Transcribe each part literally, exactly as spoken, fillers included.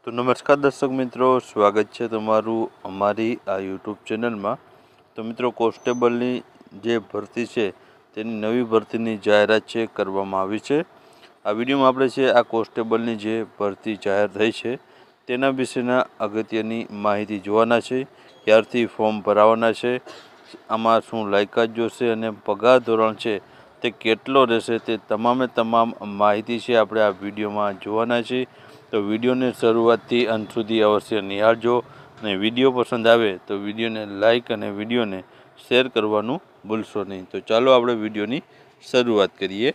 તો નમસ્કાર દર્શક મિત્રો, સ્વાગત છે તમારું અમારી આ યુટ્યુબ ચેનલમાં। તો મિત્રો, કોન્સ્ટેબલની જે ભરતી છે તેની નવી ભરતીની જાહેરાત છે કરવામાં આવી છે। આ વિડીયોમાં આપણે છે આ કોન્સ્ટેબલની જે ભરતી જાહેર થઈ છે તેના વિશેના અગત્યની માહિતી જોવાના છે। ક્યારથી ફોર્મ ભરાવાના છે, આમાં શું લાયકાત જોશે અને પગાર ધોરણ છે તે કેટલો રહેશે, તે તમામે તમામ માહિતી છે આપણે આ વિડીયોમાં જોવાના છે। તો વિડીયોને શરૂઆતથી અંત સુધી અવશ્ય નિહાળજો અને વિડીયો પસંદ આવે તો વિડીયોને લાઇક અને વિડીયોને શેર કરવાનું ભૂલશો નહીં। તો ચાલો આપણે વિડીયોની શરૂઆત કરીએ।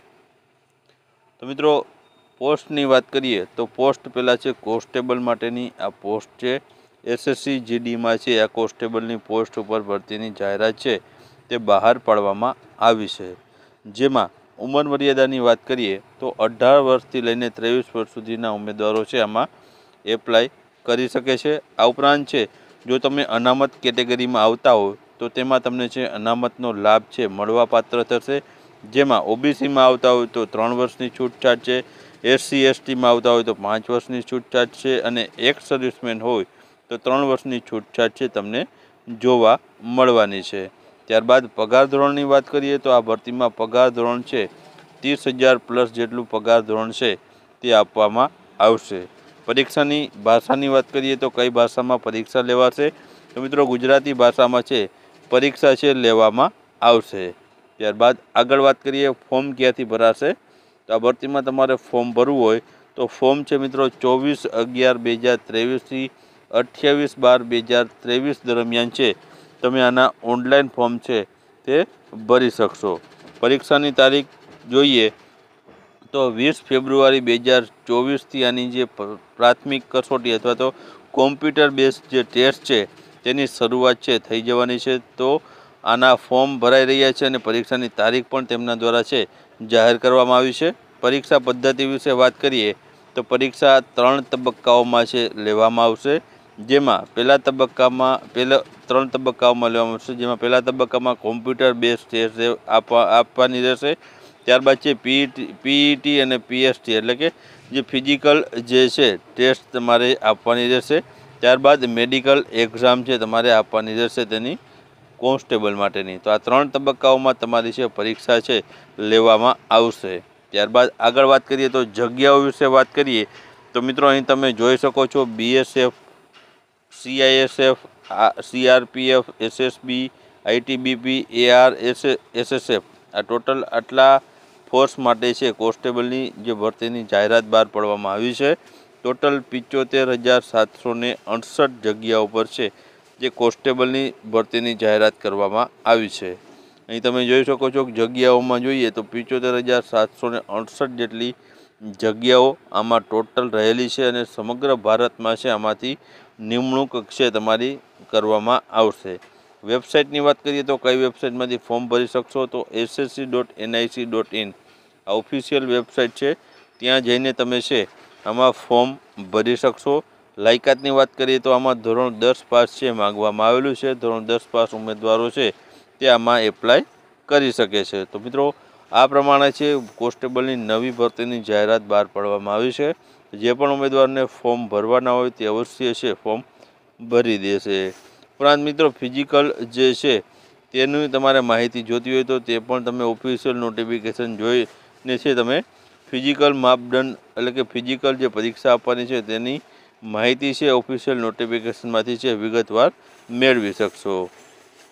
તો મિત્રો, પોસ્ટની વાત કરીએ તો પોસ્ટ પહેલાં છે કોન્સ્ટેબલ માટેની આ પોસ્ટ છે। એસએસસી જીડીમાં છે આ કોન્સ્ટેબલની પોસ્ટ ઉપર ભરતીની જાહેરાત છે તે બહાર પાડવામાં આવી છે, જેમાં ઉંમર મર્યાદાની વાત કરીએ તો અઢાર વર્ષથી લઈને ત્રેવીસ વર્ષ સુધીના ઉમેદવારો છે આમાં એપ્લાય કરી શકે છે। આ ઉપરાંત છે જો તમે અનામત કેટેગરીમાં આવતા હો તો તેમાં તમને છે અનામતનો લાભ છે મળવાપાત્ર થશે। જેમાં ઓબીસીમાં આવતા હોય તો ત્રણ વર્ષની છૂટછાટ છે, એસસી એસટીમાં આવતા હોય તો પાંચ વર્ષની છૂટછાટ છે અને એક્સ સર્વિસમેન હોય તો ત્રણ વર્ષની છૂટછાટ છે તમને જોવા મળવાની છે। ત્યારબાદ પગાર ધોરણની વાત કરીએ તો આ ભરતીમાં પગાર ધોરણ છે ત્રીસ હજાર પ્લસ જેટલું પગાર ધોરણ છે તે આપવામાં આવશે। પરીક્ષાની ભાષાની વાત કરીએ તો કઈ ભાષામાં પરીક્ષા લેવાશે, તો મિત્રો ગુજરાતી ભાષામાં છે પરીક્ષા છે લેવામાં આવશે। ત્યારબાદ આગળ વાત કરીએ ફોર્મ ક્યાંથી ભરાશે, તો આ ભરતીમાં તમારે ફોર્મ ભરવું હોય તો ફોર્મ છે મિત્રો ચોવીસ અગિયાર બે હજાર ત્રેવીસથી અઠ્યાવીસ બાર બે હજાર ત્રેવીસ દરમિયાન છે તમે આના ઓનલાઈન ફોર્મ છે તે ભરી શકશો। પરીક્ષાની તારીખ જોઈએ તો વીસ ફેબ્રુઆરી બે હજાર ચોવીસથી આની જે પ્રાથમિક કસોટી અથવા તો કોમ્પ્યુટર બેઝ જે ટેસ્ટ છે તેની શરૂઆત છે થઈ જવાની છે। તો આના ફોર્મ ભરાઈ રહ્યા છે અને પરીક્ષાની તારીખ પણ તેમના દ્વારા છે જાહેર કરવામાં આવી છે। પરીક્ષા પદ્ધતિ વિશે વાત કરીએ તો પરીક્ષા ત્રણ તબક્કાઓમાં છે લેવામાં આવશે, જેમાં પહેલા તબક્કામાં પહેલા ત્રણ તબક્કાઓમાં લેવામાં આવશે જેમાં પહેલા તબક્કામાં કોમ્પ્યુટર બેઝ ટેસ્ટ આપવા આપવાની રહેશે। ત્યારબાદ છે પીઈટી પીઈટી અને પીએસટી એટલે કે જે ફિઝિકલ જે છે ટેસ્ટ તમારે આપવાની રહેશે। ત્યારબાદ મેડિકલ એક્ઝામ છે તમારે આપવાની રહેશે તેની કોન્સ્ટેબલ માટેની। તો આ ત્રણ તબક્કાઓમાં તમારી છે પરીક્ષા છે લેવામાં આવશે। ત્યારબાદ આગળ વાત કરીએ તો જગ્યાઓ વિશે વાત કરીએ તો મિત્રો અહીં તમે જોઈ શકો છો BSF, CISF, CRPF, SSB, ITBP, AR, SSF આ ટોટલ આટલા ફોર્સ માટે છે કોન્સ્ટેબલની જે ભરતીની જાહેરાત બહાર પાડવામાં આવી છે। ટોટલ પિચોતેર હજાર સાતસો ને અડસઠ જગ્યાઓ પર છે જે કોન્સ્ટેબલની ભરતીની જાહેરાત કરવામાં આવી છે। અહીં તમે જોઈ શકો છો કે જગ્યાઓમાં જોઈએ તો પિચોતેર હજાર સાતસો ને અડસઠ જેટલી જગ્યાઓ આમાં ટોટલ રહેલી છે અને સમગ્ર ભારતમાં છે આમાંથી નિમણૂક છે તમારી કરવામાં આવશે। વેબસાઇટની વાત કરીએ તો કઈ વેબસાઇટમાંથી ફોર્મ ભરી શકશો, તો SSC dot NIC dot in આ ઓફિશિયલ વેબસાઇટ છે, ત્યાં જઈને તમે છે આમાં ફોર્મ ભરી શકશો। લાયકાતની વાત કરીએ તો આમાં ધોરણ દસ પાસ છે માગવામાં આવેલું છે, ધોરણ દસ પાસ ઉમેદવારો છે તે આમાં એપ્લાય કરી શકે છે। તો મિત્રો, આ પ્રમાણે છે કોન્સ્ટેબલની નવી ભરતીની જાહેરાત બહાર પાડવામાં આવી છે। જે પણ ઉમેદવારને ફોર્મ ભરવાના હોય તે અવશ્ય છે ફોર્મ ભરી દેશે। ઉપરાંત મિત્રો, ફિઝિકલ જે છે તેની તમારે માહિતી જોતી હોય તો તે પણ તમે ઓફિશિયલ નોટિફિકેશન જોઈને છે તમે ફિઝિકલ માપદંડ એટલે કે ફિઝિકલ જે પરીક્ષા આપવાની છે તેની માહિતી છે ઓફિશિયલ નોટિફિકેશનમાંથી છે વિગતવાર મેળવી શકશો।